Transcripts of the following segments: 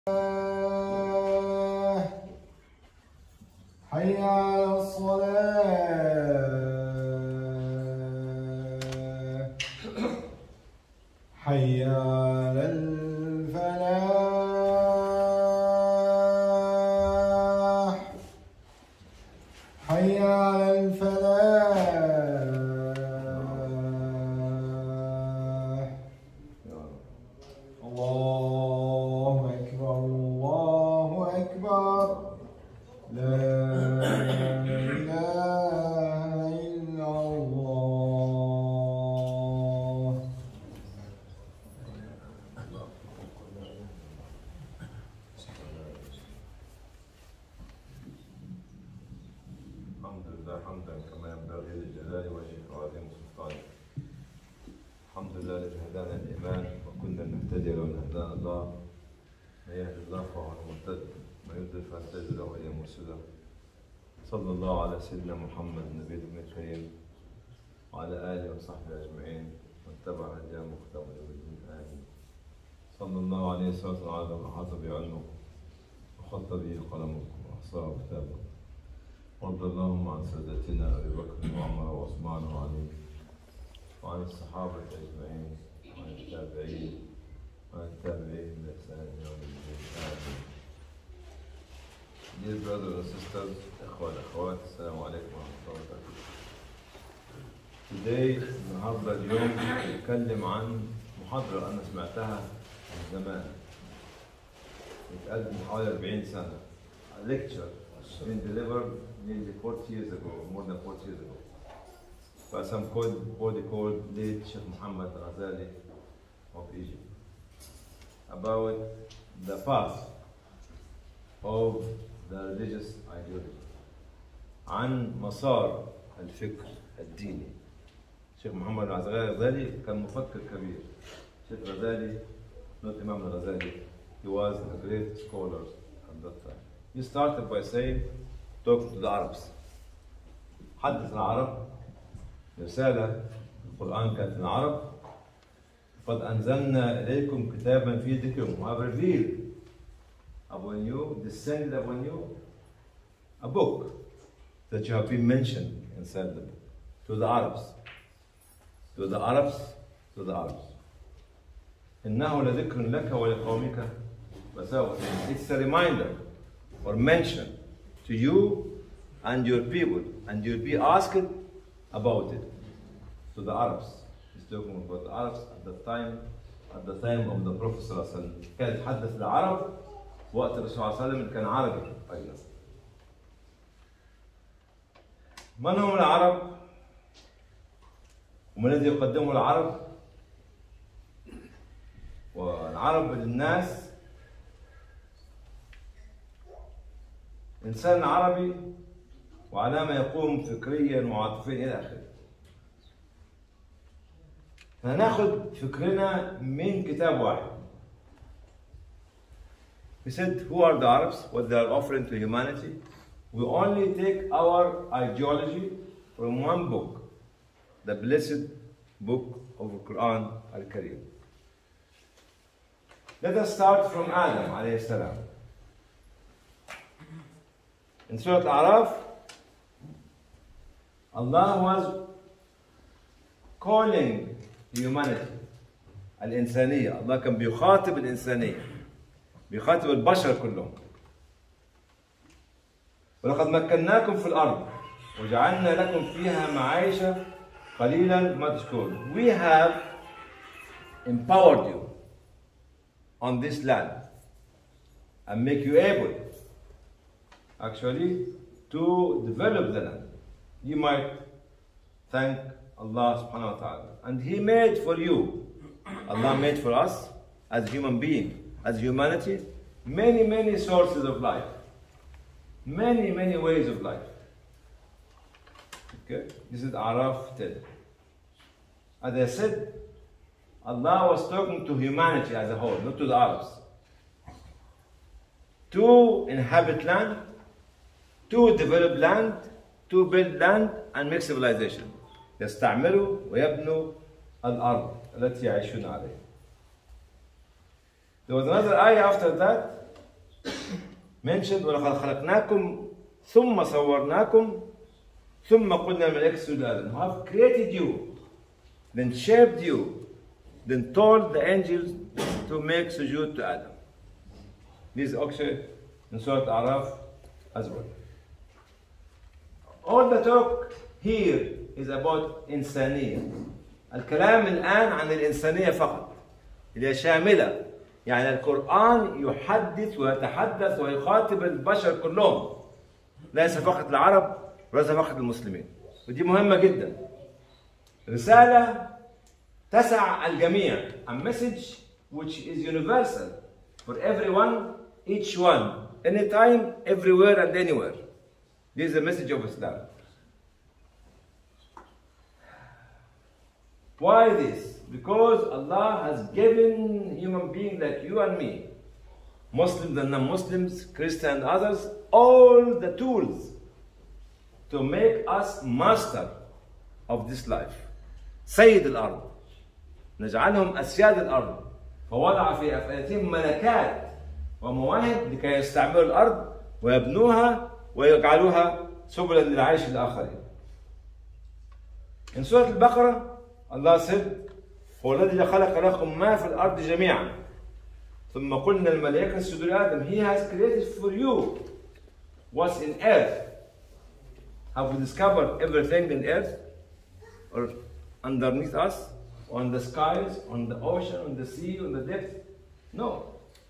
حي على الصلاة حي على الفلاح حي على الفلاح الله أكبر الله أكبر لا إله إلا الله. الحمد لله حمدا كما ينبغي لجلال وجهك وعظيم سلطانك. الحمد لله الذي هدانا الايمان وكنا نهتدي لولا هدانا الله. من يهد الله فهو المهتد ومن يضلل فلن تجد له وليا مرشدا. صلى الله على سيدنا محمد النبي الكريم وعلى اله وصحبه اجمعين واتبع هداه مختار يوم الدين امين. صلى الله عليه وسلم على من احاط بعلمه وخط به قلمه واحصاه كتابه. وارض اللهم عن سادتنا ابي بكر وعمر وعثمان وعلي وعن الصحابه اجمعين وعن التابعين وعن التابعين باحسان يوم الدين امين. Dear brothers and sisters, اخوة الاخوات، السلام عليكم ورحمه الله وبركاته. Today النهارده اليوم نتكلم عن محاضره انا سمعتها من زمان، بتقدم حوالي 40 سنه. A lecture been delivered nearly 40 years ago, more than 40 years ago, by some body called late Sheikh Muhammad Ghazali of Egypt, about the path of the religious ideology. عن مسار الفكر الديني. شيخ محمد غزالي كان مفكر كبير. شيخ غزالي, not Imam Ghazali, he was a great scholar at that time. He started by saying, talking to the Arabs. حدث العرب. رسالة القرآن كانت للعرب. قد أنزلنا إليكم كتابا في ذكركم. We have revealed upon you, descended upon you, a book that you have been mentioned inside the book. To the Arabs. To the Arabs. To the Arabs. إنه لذكر لك ولقومك وسوف. It's a reminder or mention to you and your people, and you'll be asked about it. To the Arabs. He's talking about the Arabs at the time of the Prophet صلى الله عليه وسلم. كان يتحدث للعرب وقت الرسول صلى الله عليه وسلم كان عربي أيضا. من هم العرب؟ ومن الذي يقدمه العرب؟ والعرب للناس إنسان عربي وعلى ما يقوم فكريا وعاطفيا إلى آخره. فناخذ فكرنا من كتاب واحد. He said, who are the Arabs? What they are offering to humanity? We only take our ideology from one book, the blessed book of the Quran Al-Karim. Let us start from Adam alayhi salam. In Surah Al-A'raf, Allah was calling humanity, الإنسانية. الله كان بيخاطب الإنسانية، بيخاطب البشر كلهم. ولقد مكناكم في الأرض وجعلنا لكم فيها معايشة قليلا ما تشكرون. We have empowered you on this land and make you able actually to develop the land. You might thank Allah subhanahu wa ta'ala. And He made for you, Allah made for us as human beings, as humanity, many sources of life. Many ways of life. Okay? This is Araf 10. As I said, Allah was talking to humanity as a whole, not to the Arabs. To inhabit land, to develop land, to build land and make civilization. يستعمروا ويبنوا الأرض التي يعيشون عليها. There was another ayah after that mentioned ولقد خلقناكم ثم صورناكم ثم قلنا الملائكة اسجدوا لآدم. Have created you, then shaped you, then told the angels to make sujood to Adam. This is actually in Surah Al-A'raf as well. All the talk here is about إنسانية. الكلام الآن عن الإنسانية فقط، اللي هي شاملة. يعني القرآن يحدث ويتحدث ويخاطب البشر كلهم، ليس فقط العرب وليس فقط المسلمين. ودي مهمة جدا. رسالة تسع الجميع. A message which is universal for everyone, each one, anytime, everywhere and anywhere. This is the message of Islam. Why this? Because Allah has given human beings like you and me, Muslims and non-Muslims, Christians and others, all the tools to make us master of this life. سيد الأرض. نجعلهم أسياد الأرض. فوضع في أفئدتهم ملكات ومواهب لكي يستعمروا الأرض ويبنوها ويجعلوها سبلا للعيش للآخرين. In سورة البقرة Allah said, هو الذي خلق لكم ما في الأرض جميعا ثم قلنا الملائكة اسجدوا لآدم. He has created for you what's in earth. Have we discovered everything in earth or underneath us, on the skies, on the ocean, on the sea, on the depth? No.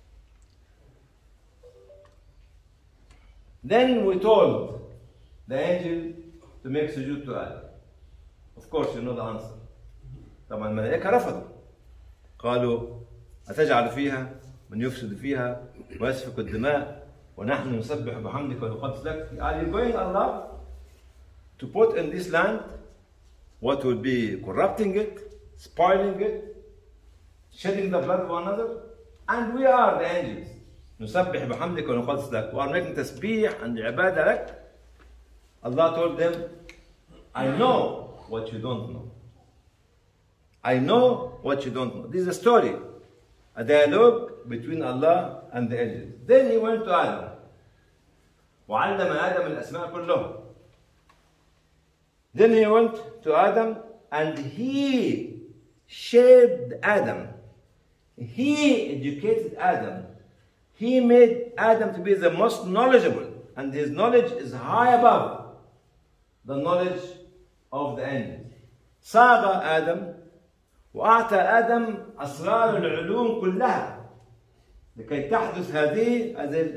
Then we told the angel to make sujood to Adam. Of course you know the answer. طبعا الملائكة رفضوا. قالوا أتجعل فيها من يفسد فيها ويسفك الدماء ونحن نسبح بحمدك ونقدس لك. Are you going, Allah, to put in this land what will be corrupting it, spoiling it, shedding the blood of one another? And we are the angels. نسبح بحمدك ونقدس لك. We are making tasbih and ibadah لك. Allah told them, I know what you don't know. I know what you don't know. This is a story, a dialogue between Allah and the angels. Then he went to Adam. وعلم آدم الأسماء كلهم. Then he went to Adam and he shaped Adam. He educated Adam. He made Adam to be the most knowledgeable, and his knowledge is high above the knowledge of the angels. صاغ آدم وأعطى آدم أسرار العلوم كلها لكي تحدث هذه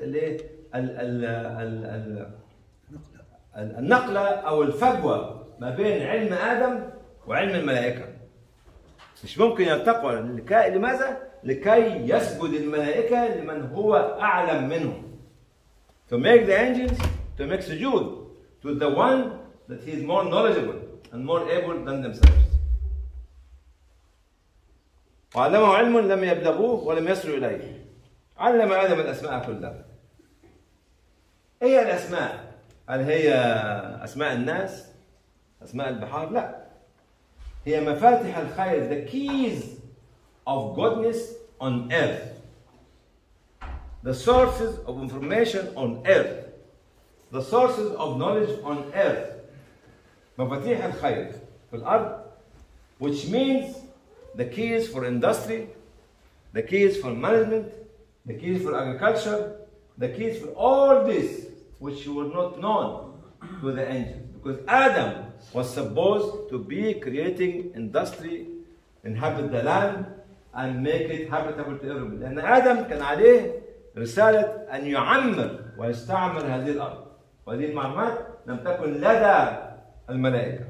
النقلة أو الفجوة ما بين علم آدم وعلم الملائكة. مش ممكن يرتقوا. لماذا؟ لكي يسجد الملائكة لمن هو أعلم منهم. To make the angels to make sujood to the one that he is more knowledgeable and more able than themselves. وعلمه علم لم يبلغوه ولم يصلوا إليه. علم آدم الأسماء كلها. إيه الأسماء؟ هل هي أسماء الناس؟ أسماء البحار؟ لا. هي مفاتيح الخير, the keys of goodness on earth, the sources of information on earth, the sources of knowledge on earth. مفاتيح الخير في الأرض, which means the keys for industry, the keys for management, the keys for agriculture, the keys for all this which were not known to the angels. Because Adam was supposed to be creating industry, inhabit the land, and make it habitable to everybody. لأن آدم كان عليه رسالة أن يعمر ويستعمر هذه الأرض. وهذه المعلومات لم تكن لدى الملائكة.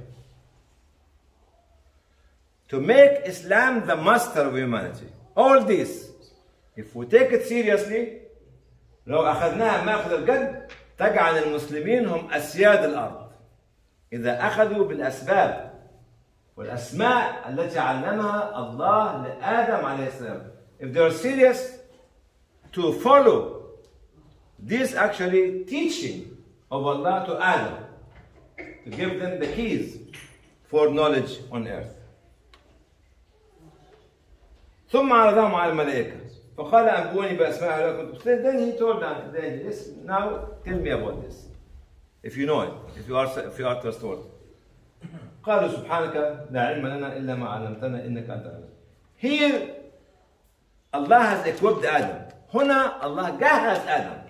To make Islam the master of humanity. All this, if we take it seriously, لو أخذناها مأخذ الجد, تجعل المسلمين هم أسياد الأرض. إذا أخذوا بالأسباب والأسماء التي علمها الله لآدم عليه السلام. If they are serious to follow this actually teaching of Allah to Adam, to give them the keys for knowledge on earth. ثم عرضهم على الملائكة. فقال أنبئوني بأسماء هؤلاء كنتم. Then he told them, yes, now tell me about this. If you know it, if you are trustworthy. قالوا سبحانك لا علم لنا إلا ما علمتنا إنك أنت العليم. Here Allah has equipped Adam. هنا الله جهز آدم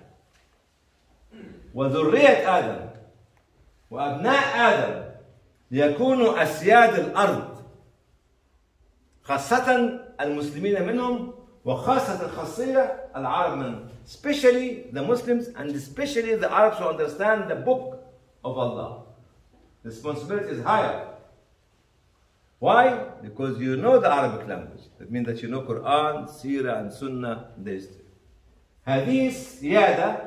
وذرية آدم وأبناء آدم ليكونوا أسياد الأرض، خاصة المسلمين منهم وخاصة الخاصية العرب منهم. Especially the Muslims and especially the Arabs who understand the book of Allah. The responsibility is higher. Why? Because you know the Arabic language. That means that you know Quran, Sirah and Sunnah and the history. هذه السيادة,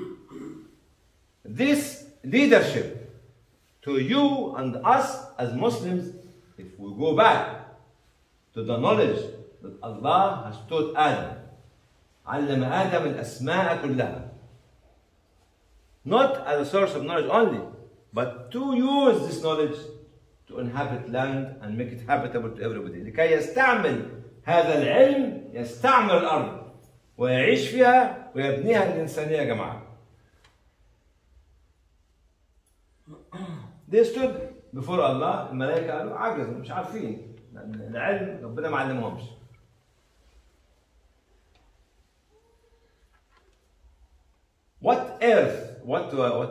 this leadership to you and us as Muslims, if we go back to the knowledge that Allah has taught Adam, علم آدم الأسماء كلها, not as a source of knowledge only, but to use this knowledge to inhabit land and make it habitable to everybody. لكي يستعمل هذا العلم، يستعمل الأرض ويعيش فيها ويبنيها الإنسانية يا جماعة. They stood before Allah. الملائكة قالوا عجزوا مش عارفين، لأن العلم ربنا ما علمهمش. What earth? What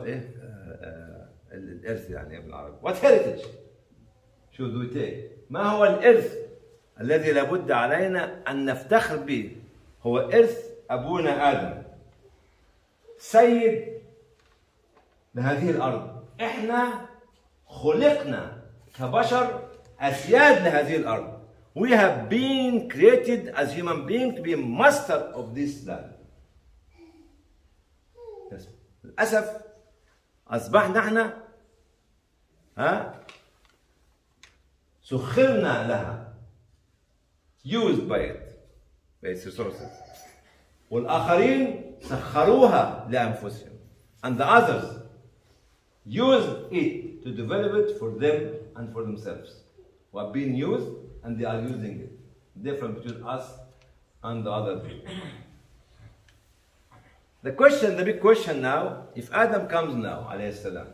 الإرث يعني بالعربي. What heritage should we take? ما هو الإرث الذي لابد علينا أن نفتخر به؟ هو إرث أبونا آدم، سيد لهذه الأرض. إحنا خلقنا كبشر أسياد لهذه الأرض. We have been created as human beings to be master of this land. للأسف أصبحنا إحنا سخرنا لها, used by its resources. والآخرين سخروها لأنفسهم. And the others used it to develop it for them and for themselves. We have been used and they are using it. Difference between us and the other people. The big question now, if Adam comes now, alayhi salam,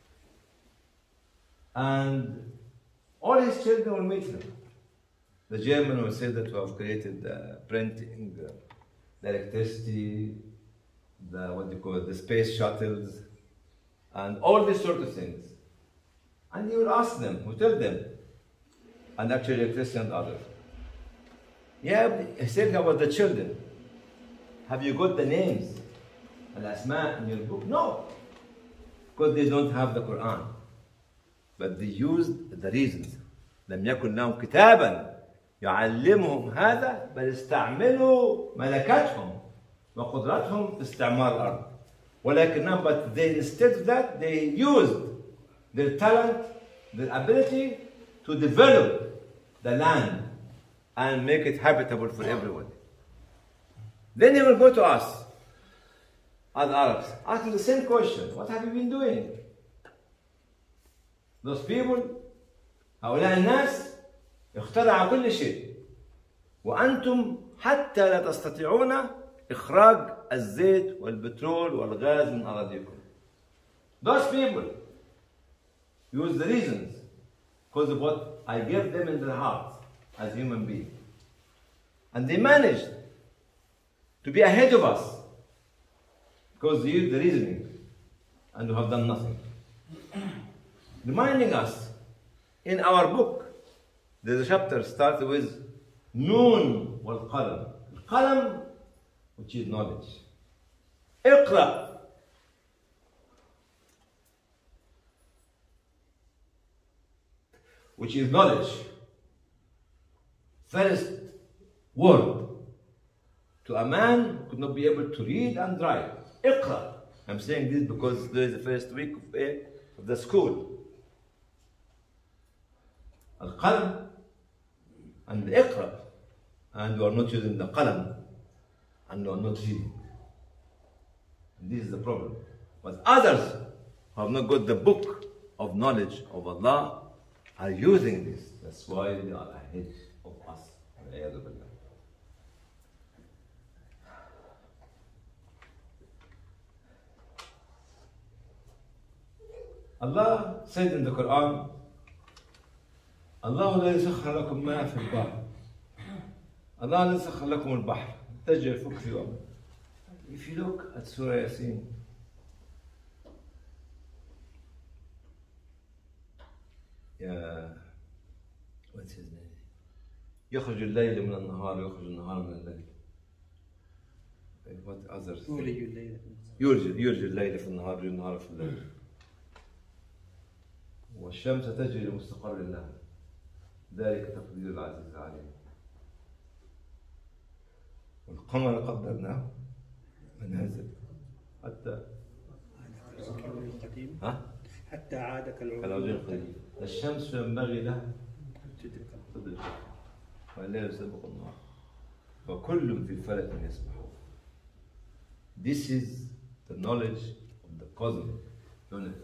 and all his children will meet him. The German will say that we have created the printing, the electricity, the space shuttles, and all these sort of things. And he will ask them, he will tell them, and actually electricity and others. Yeah, he said about the children. Have you got the names, al-asma in your book? No, because they don't have the Quran. But they used the reasons. لم يكن لهم كتابا يعلمهم هذا بل استعملوا ملكاتهم وقدرتهم في استعمار الأرض. ولكنهم, but they, instead of that, they used their talent, their ability to develop the land and make it habitable for everyone. Then they will go to us, as Arabs, asking the same question: what have you been doing? Those people, هؤلاء الناس اخترعوا كل شيء وأنتم حتى لا تستطيعون إخراج الزيت والبترول والغاز من أراضيكم. Those people use the reasons because of what I gave them in their hearts as human beings. And they managed to be ahead of us because they used the reasoning and we have done nothing. Reminding us, in our book, there's a chapter starts with Noon wal Qalam. Qalam, which is knowledge. Iqra, which is knowledge. First word to a man who could not be able to read and write. Iqra. I'm saying this because there is the first week of the school. Al-Qalam and the Iqra, and you are not using the Qalam and you are not reading. And this is the problem. But others who have not got the book of knowledge of Allah are using this. That's why they are ahead of us. Allah said in the Quran, الله الذي سخر لكم ما في البحر. الله الذي سخر لكم البحر تجري فوق في الأرض. If you look at Surah Yasin, what's his name? يخرج الليل من النهار ويخرج النهار من الليل. What others? يولج الليل في النهار ويولج النهار في الليل. والشمس تجري لمستقر لها. ذلك تقدير العزيز العليم. والقمر قدرناه منازل حتى عاد كالعرجون القديم. الشمس ينبغي لها تدرك والليل يسبق النهار وكل في فلك يسبحون. This is the knowledge of the cosmic unit.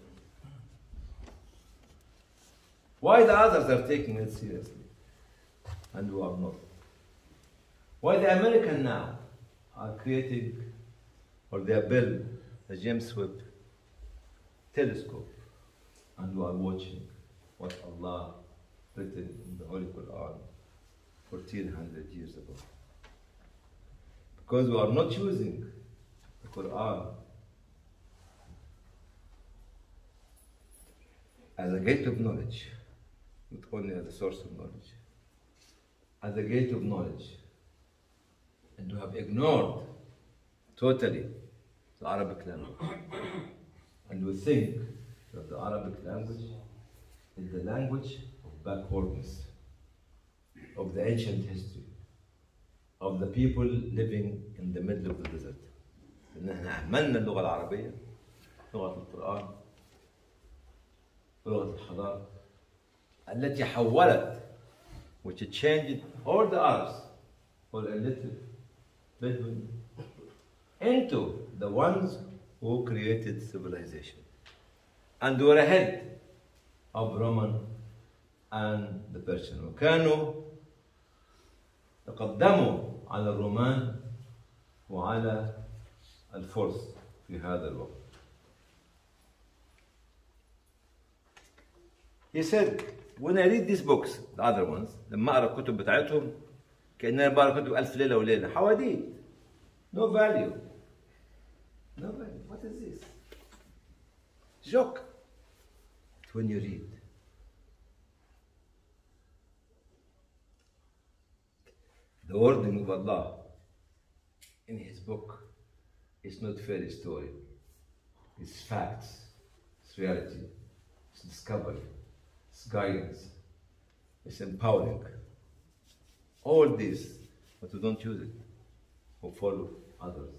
Why the others are taking it seriously and we are not? Why the Americans now are creating or they are building the James Webb telescope and we are watching what Allah written in the Holy Quran 1400 years ago? Because we are not using the Quran as a gate of knowledge, not only as a source of knowledge, as a gate of knowledge, and we have ignored totally the Arabic language. And we think that the Arabic language is the language of backwardness, of the ancient history, of the people living in the middle of the desert. إن احنا أهملنا اللغة العربية، لغة القرآن، لغة الحضارة، التي حولت, which changed all the Arabs, all illiterate, Bedouin, into the ones who created civilization. And were ahead of Roman and the Persian. وكانوا تقدموا على الرومان وعلى الفرس في هذا الوقت. He said, when I read these books, the other ones, لما أقرأ الكتب بتاعتهم كأننا بقرأ كتب ألف ليلة وليلة، حواديت. No value. No value. What is this? Joke. But when you read, the wording of Allah in His book is not fairy story. It's facts. It's reality. It's discovery. It's guidance. It's empowering. All this, but we don't use it. We follow others.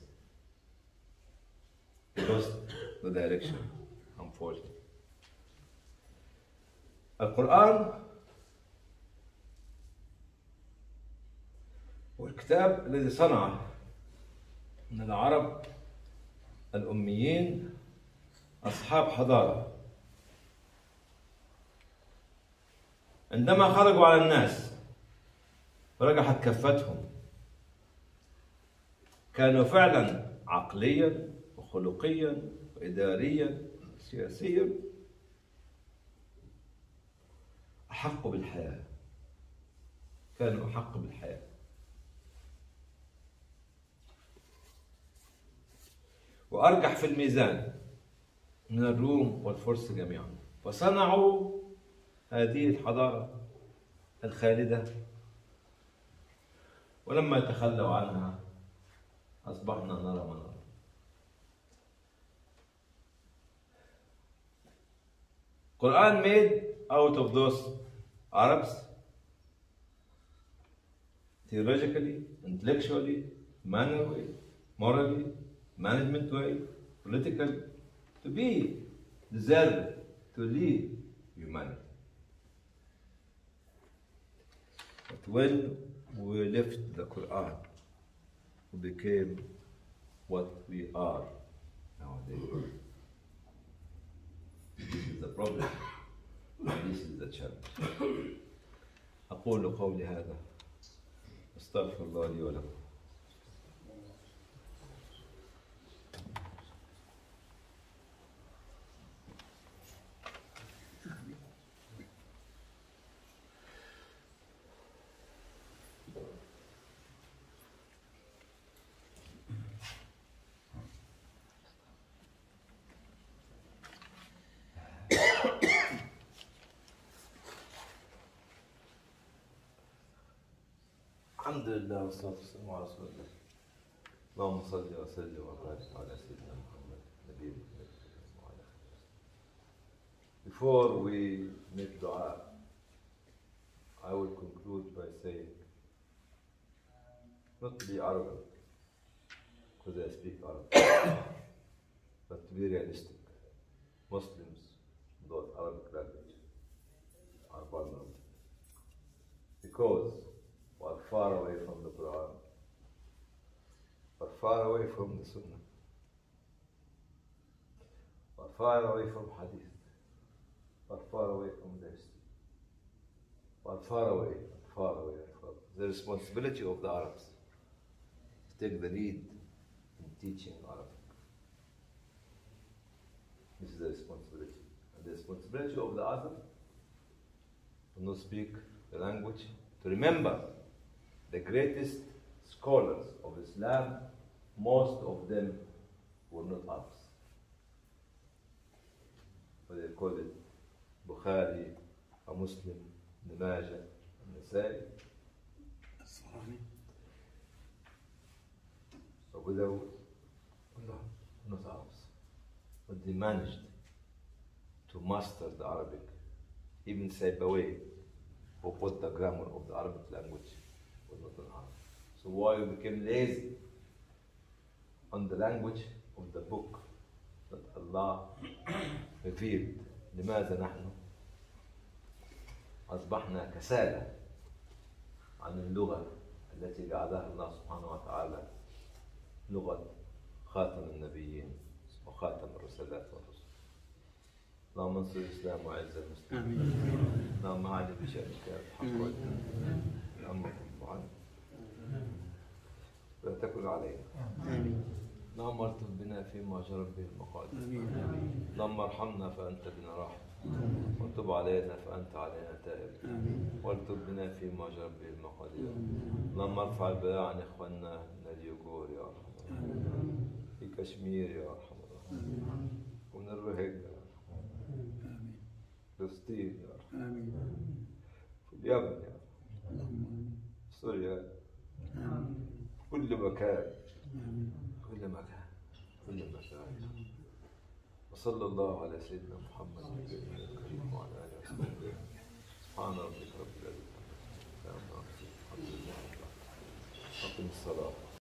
We lost the direction, unfortunately. القرآن هو الكتاب الذي صنع من العرب الأميين أصحاب حضارة. عندما خرجوا على الناس ورجحت كفتهم كانوا فعلا عقليا وخلقيا وإداريا وسياسيا أحق بالحياة. كانوا أحق بالحياة. وأرجح في الميزان من الروم والفرس جميعا. فصنعوا هذه الحضارة الخالدة، ولما تخلوا عنها أصبحنا نرى ما نرى. Quran made out of those Arabs theologically, intellectually, manually, morally, management way, politically, to be deserved to lead humanity. But when we left the Quran, we became what we are nowadays. This is the problem. And this is the challenge. أقول قولي هذا أستغفر الله لي ولكم. الحمد لله والصلاة والسلام على رسول الله. اللهم صل وسلم وبارك على سيدنا محمد نبي الأمي وعلى آله. Before we make dua, I will conclude by saying, not to be arrogant, because I speak Arabic, but to be realistic. Muslims without Arabic language are vulnerable because we are far away from the Quran, we are far away from the Sunnah, we are far away from Hadith, we are far away from the history, we are far away. The responsibility of the Arabs to take the lead in teaching Arabic. This is the responsibility. And the responsibility of the other to not speak the language, to remember the greatest scholars of Islam, most of them were not Arabs. But they call it Bukhari, a Muslim, Ibn Majah, Nasai. So without not Arabs. But they managed to master the Arabic. Even Saibawayh, who put the grammar of the Arabic language, was not an Arab. So why we became lazy on the language of the book that Allah revealed? لماذا نحن أصبحنا كسالى عن اللغة التي جعلها الله سبحانه وتعالى لغة خاتم النبيين وخاتم الرسالات والرسل. اللهم انصر الإسلام وأعز المسلمين. اللهم أعلي بشأنك الحق والدين. اللهم كف عنا ولا تكن علينا. اللهم ارتف بنا فيما جرت به المقادير. اللهم ارحمنا فأنت بنا راحم. وتب علينا فأنت علينا تائب. والتب بنا فيما جرت به المقادير. اللهم ارفع البلاء عن إخواننا من اليغور يا أرحم الراحمين. في كشمير يا أرحم الراحمين. ومن الروهينجا فلسطين يا رب، في اليمن يا رب، سوريا، كل مكان كل مكان كل مكان. وصلى الله على سيدنا محمد الكريم وعلى آله وصحبه. سبحان ربك رب العزة عما يصفون. الحمد لله رب العالمين. أقم الصلاة.